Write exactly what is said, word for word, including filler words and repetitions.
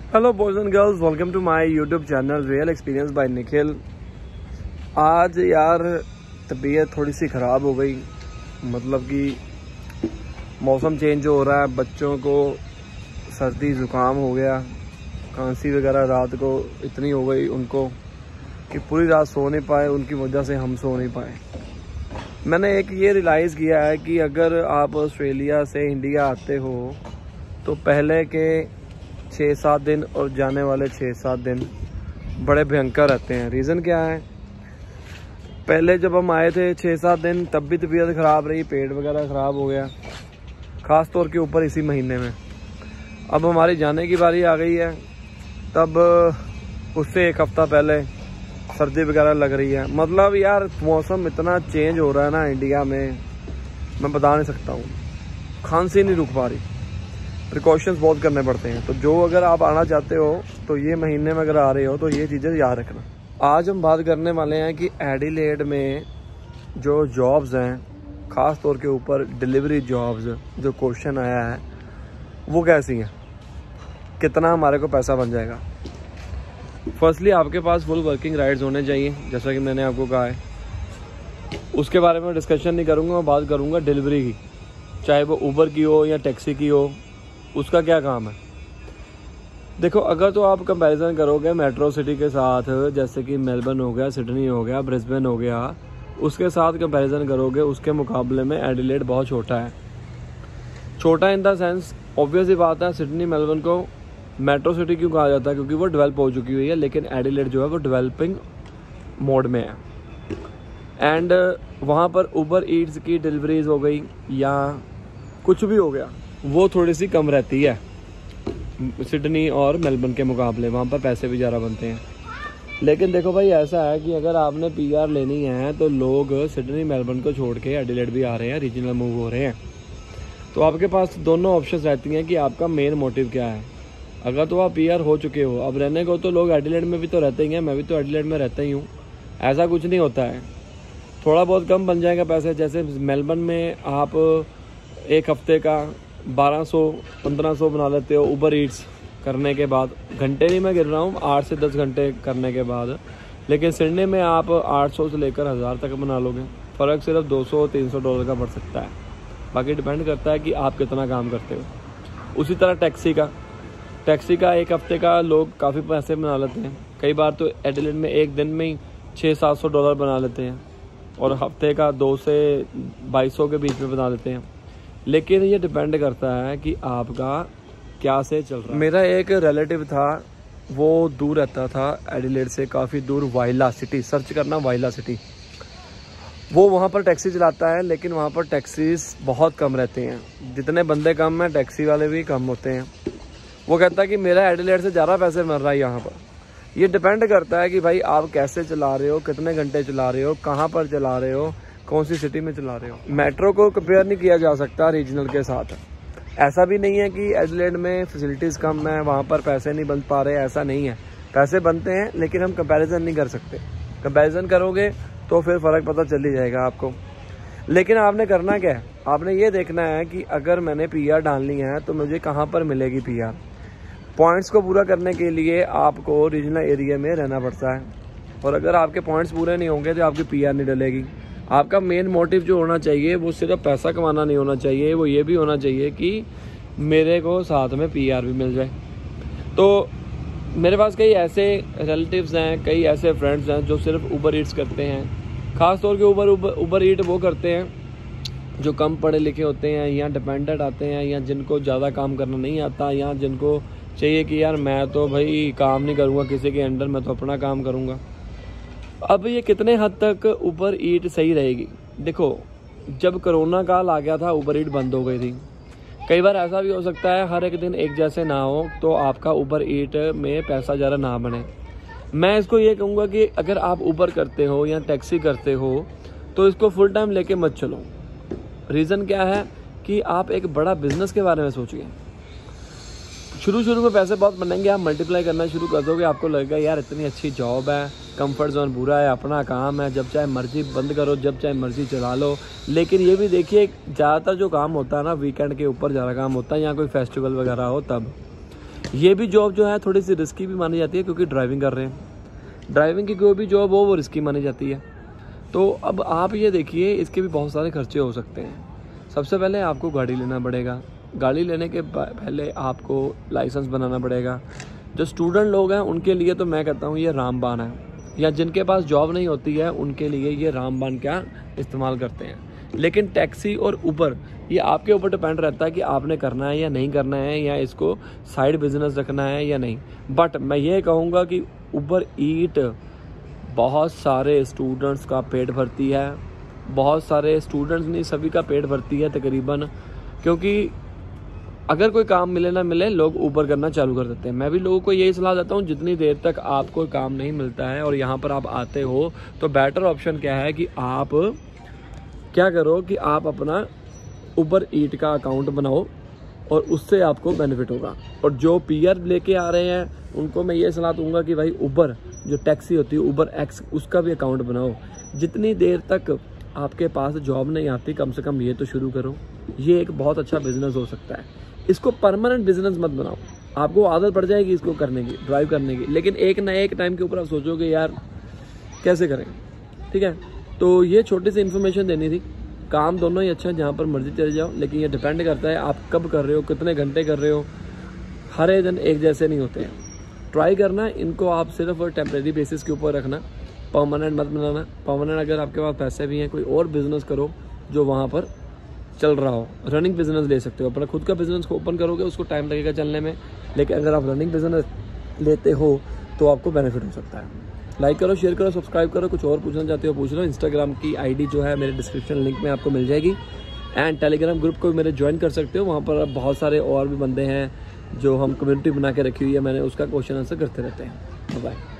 Hello boys and girls, welcome to my YouTube channel real experience by Nikhil. आज यार तबीयत थोड़ी सी ख़राब हो गई। मतलब कि मौसम चेंज हो रहा है, बच्चों को सर्दी ज़ुकाम हो गया, खांसी वगैरह रात को इतनी हो गई उनको कि पूरी रात सो नहीं पाए। उनकी वजह से हम सो नहीं पाए। मैंने एक ये रियलाइज़ किया है कि अगर आप ऑस्ट्रेलिया से इंडिया आते हो तो पहले के छः सात दिन और जाने वाले छः सात दिन बड़े भयंकर रहते हैं। रीज़न क्या है? पहले जब हम आए थे छः सात दिन तब भी तबीयत ख़राब रही, पेट वगैरह ख़राब हो गया, ख़ास तौर के ऊपर इसी महीने में। अब हमारी जाने की बारी आ गई है, तब उससे एक हफ़्ता पहले सर्दी वगैरह लग रही है। मतलब यार मौसम इतना चेंज हो रहा है ना इंडिया में, मैं बता नहीं सकता हूँ। खांसी नहीं रुक पा रही, प्रिकॉशंस बहुत करने पड़ते हैं। तो जो अगर आप आना चाहते हो तो ये महीने में अगर आ रहे हो तो ये चीज़ें याद रखना। आज हम बात करने वाले हैं कि एडिलेड में जो जॉब्स हैं, ख़ास तौर के ऊपर डिलीवरी जॉब्स, जो क्वेश्चन आया है वो कैसी हैं, कितना हमारे को पैसा बन जाएगा। फर्स्टली आपके पास फुल वर्किंग राइट्स होने चाहिए, जैसा कि मैंने आपको कहा है। उसके बारे में डिस्कशन नहीं करूँगा, मैं बात करूँगा डिलीवरी की, चाहे वो ऊबर की हो या टैक्सी की हो। उसका क्या काम है? देखो, अगर तो आप कंपैरिजन करोगे मेट्रो सिटी के साथ, जैसे कि मेलबर्न हो गया, सिडनी हो गया, ब्रिस्बेन हो गया, उसके साथ कंपैरिजन करोगे, उसके मुकाबले में एडिलेड बहुत छोटा है। छोटा इन द सेंस, ऑब्वियस ही बात है, सिडनी मेलबर्न को मेट्रो सिटी क्यों कहा जाता है? क्योंकि वो डेवलप हो चुकी हुई है। लेकिन एडिलेड जो है वो डेवलपिंग मोड में है। एंड वहाँ पर ऊबर ईट्स की डिलीवरीज हो गई या कुछ भी हो गया, वो थोड़ी सी कम रहती है सिडनी और मेलबर्न के मुकाबले। वहाँ पर पैसे भी ज़्यादा बनते हैं। लेकिन देखो भाई, ऐसा है कि अगर आपने पीआर लेनी है तो लोग सिडनी मेलबर्न को छोड़ के एडिलेड भी आ रहे हैं, रीजनल मूव हो रहे हैं। तो आपके पास दोनों ऑप्शंस रहती हैं कि आपका मेन मोटिव क्या है। अगर तो आप पीआर हो चुके हो, अब रहने को तो लोग एडिलेड में भी तो रहते ही हैं, मैं भी तो एडिलेड में रहता ही हूँ। ऐसा कुछ नहीं होता है, थोड़ा बहुत कम बन जाएगा पैसे। जैसे मेलबर्न में आप एक हफ्ते का बारह सौ पंद्रह सौ बना लेते हो ऊबर ईट्स करने के बाद। घंटे नहीं मैं गिर रहा हूँ, आठ से दस घंटे करने के बाद। लेकिन सिडनी में आप आठ सौ से लेकर हज़ार तक बना लोगे। फ़र्क सिर्फ दो सौ तीन सौ डॉलर का बढ़ सकता है। बाकी डिपेंड करता है कि आप कितना काम करते हो। उसी तरह टैक्सी का टैक्सी का एक हफ्ते का लोग काफ़ी पैसे बना लेते हैं। कई बार तो एडिलेड में एक दिन में ही छः सात सौ डॉलर बना लेते हैं, और हफ्ते का दो से बाईस सौ के बीच में बना लेते हैं। लेकिन ये डिपेंड करता है कि आपका क्या से चल रहा है। मेरा एक रिलेटिव था, वो दूर रहता था एडिलेड से काफ़ी दूर, वाइला सिटी। सर्च करना वाइला सिटी। वो वहाँ पर टैक्सी चलाता है, लेकिन वहाँ पर टैक्सीज बहुत कम रहते हैं। जितने बंदे कम हैं, टैक्सी वाले भी कम होते हैं। वो कहता है कि मेरा एडिलेड से ज़्यादा पैसे मिल रहा है यहाँ पर। ये डिपेंड करता है कि भाई आप कैसे चला रहे हो, कितने घंटे चला रहे हो, कहाँ पर चला रहे हो, कौन सी सिटी में चला रहे हो। मेट्रो को कंपेयर नहीं किया जा सकता रीजनल के साथ। ऐसा भी नहीं है कि एडिलेड में फैसिलिटीज़ कम है, वहाँ पर पैसे नहीं बन पा रहे, ऐसा नहीं है। पैसे बनते हैं, लेकिन हम कंपैरिजन नहीं कर सकते। कंपैरिजन करोगे तो फिर फ़र्क पता चल ही जाएगा आपको। लेकिन आपने करना क्या है? आपने ये देखना है कि अगर मैंने पीआर डालनी है तो मुझे कहाँ पर मिलेगी पीआर। पॉइंट्स को पूरा करने के लिए आपको रीजनल एरिया में रहना पड़ता है, और अगर आपके पॉइंट्स पूरे नहीं होंगे तो आपकी पीआर नहीं डलेगी। आपका मेन मोटिव जो होना चाहिए वो सिर्फ पैसा कमाना नहीं होना चाहिए, वो ये भी होना चाहिए कि मेरे को साथ में पीआर भी मिल जाए। तो मेरे पास कई ऐसे रिलेटिव्स हैं, कई ऐसे फ्रेंड्स हैं जो सिर्फ ऊबर ईट्स करते हैं। ख़ास तौर के ऊबर ऊबर ईट वो करते हैं जो कम पढ़े लिखे होते हैं, या डिपेंडेंट आते हैं, या जिनको ज़्यादा काम करना नहीं आता, या जिनको चाहिए कि यार मैं तो भाई काम नहीं करूँगा किसी के अंडर, मैं तो अपना काम करूँगा। अब ये कितने हद तक ऊबर ईट सही रहेगी? देखो, जब कोरोना काल आ गया था, ऊबर ईट बंद हो गई थी। कई बार ऐसा भी हो सकता है हर एक दिन एक जैसे ना हो, तो आपका ऊबर ईट में पैसा ज़्यादा ना बने। मैं इसको ये कहूँगा कि अगर आप ऊबर करते हो या टैक्सी करते हो तो इसको फुल टाइम लेके मत चलो। रीज़न क्या है कि आप एक बड़ा बिजनेस के बारे में सोचिए। शुरू शुरू में पैसे बहुत बनेंगे, आप मल्टीप्लाई करना शुरू कर दोगे, आपको लगेगा यार इतनी अच्छी जॉब है, कंफर्ट जोन पूरा है, अपना काम है, जब चाहे मर्जी बंद करो, जब चाहे मर्जी चला लो। लेकिन ये भी देखिए, ज़्यादातर जो काम होता है ना वीकेंड के ऊपर ज़्यादा काम होता है, या कोई फेस्टिवल वगैरह हो तब। ये भी जॉब जो है थोड़ी सी रिस्की भी मानी जाती है, क्योंकि ड्राइविंग कर रहे हैं। ड्राइविंग की कोई भी जॉब हो वो रिस्की मानी जाती है। तो अब आप ये देखिए, इसके भी बहुत सारे खर्चे हो सकते हैं। सबसे पहले आपको गाड़ी लेना पड़ेगा। गाड़ी लेने के पहले आपको लाइसेंस बनाना पड़ेगा। जो स्टूडेंट लोग हैं उनके लिए तो मैं कहता हूँ ये रामबाण है, या जिनके पास जॉब नहीं होती है उनके लिए ये रामबाण क्या इस्तेमाल करते हैं। लेकिन टैक्सी और उबर ये आपके ऊपर डिपेंड रहता है कि आपने करना है या नहीं करना है, या इसको साइड बिजनेस रखना है या नहीं। बट मैं ये कहूँगा कि उबर ईट बहुत सारे स्टूडेंट्स का पेट भरती है, बहुत सारे स्टूडेंट्स नहीं सभी का पेट भरती है तकरीबन। क्योंकि अगर कोई काम मिले ना मिले, लोग ऊपर करना चालू कर देते हैं। मैं भी लोगों को यही सलाह देता हूँ, जितनी देर तक आपको काम नहीं मिलता है और यहाँ पर आप आते हो, तो बेटर ऑप्शन क्या है कि आप क्या करो कि आप अपना उबर ईट का अकाउंट बनाओ और उससे आपको बेनिफिट होगा। और जो पीआर लेके आ रहे हैं उनको मैं ये सलाह दूंगा कि भाई उबर जो टैक्सी होती है उबर एक्स, उसका भी अकाउंट बनाओ। जितनी देर तक आपके पास जॉब नहीं आती, कम से कम ये तो शुरू करो। ये एक बहुत अच्छा बिजनेस हो सकता है। इसको परमानेंट बिजनेस मत बनाओ, आपको आदत पड़ जाएगी इसको करने की, ड्राइव करने की, लेकिन एक ना एक टाइम के ऊपर आप सोचोगे यार कैसे करेंगे। ठीक है, तो ये छोटी सी इन्फॉर्मेशन देनी थी। काम दोनों ही अच्छा है, जहाँ पर मर्जी चले जाओ, लेकिन ये डिपेंड करता है आप कब कर रहे हो, कितने घंटे कर रहे हो। हर एक दिन एक जैसे नहीं होते हैं। ट्राई करना इनको, आप सिर्फ टेम्प्रेरी बेसिस के ऊपर रखना, परमानेंट मत बनाना। परमानेंट अगर आपके पास पैसे भी हैं, कोई और बिजनेस करो जो वहाँ पर चल रहा हो। रनिंग बिजनेस ले सकते हो, अपना खुद का बिजनेस को ओपन करोगे उसको टाइम लगेगा चलने में, लेकिन अगर आप रनिंग बिजनेस लेते हो तो आपको बेनिफिट हो सकता है। लाइक करो, शेयर करो, सब्सक्राइब करो। कुछ और पूछना चाहते हो पूछ लो। इंस्टाग्राम की आईडी जो है मेरे डिस्क्रिप्शन लिंक में आपको मिल जाएगी, एंड टेलीग्राम ग्रुप को भी मेरे ज्वाइन कर सकते हो। वहाँ पर बहुत सारे और भी बंदे हैं जो हम कम्युनिटी बना के रखी हुई है मैंने, उसका क्वेश्चन आंसर करते रहते हैं। बाय।